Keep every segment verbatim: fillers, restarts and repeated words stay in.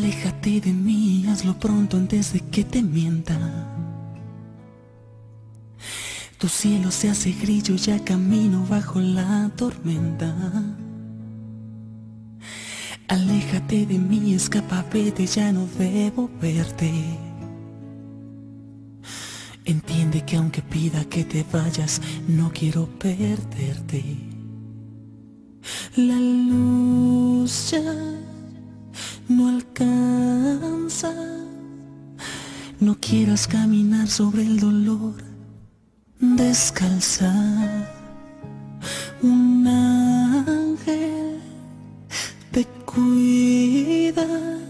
Aléjate de mí, hazlo pronto antes de que te mienta. Tu cielo se hace grillo, ya camino bajo la tormenta. Aléjate de mí, escapa, vete, ya no debo verte. Entiende que aunque pida que te vayas, no quiero perderte. La luz ya no alcanza. No quieras caminar sobre el dolor descalza. Un ángel te cuida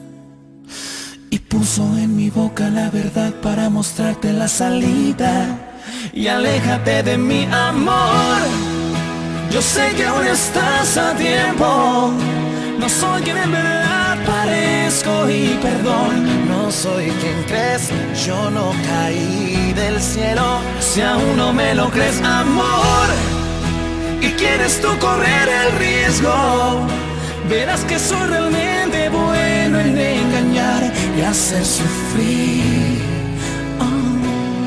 y puso en mi boca la verdad para mostrarte la salida. Y aléjate de mi amor, yo sé que aún estás a tiempo. No soy quien en verdad parezco y perdón, no soy quien crees, yo no caí del cielo. Si aún no me lo crees, amor, y quieres tú correr el riesgo, verás que soy realmente bueno en engañar y hacer sufrir. Oh.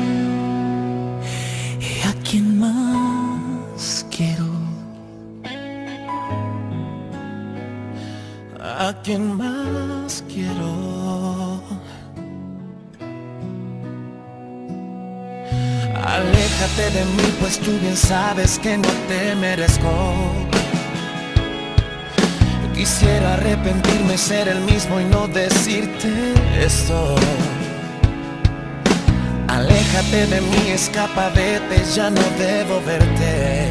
¿Y a quién más quiero? ¿A quién más quiero? Aléjate de mí, pues tú bien sabes que no te merezco. Quisiera arrepentirme, ser el mismo y no decirte esto. Aléjate de mí, escapa, vete, ya no debo verte.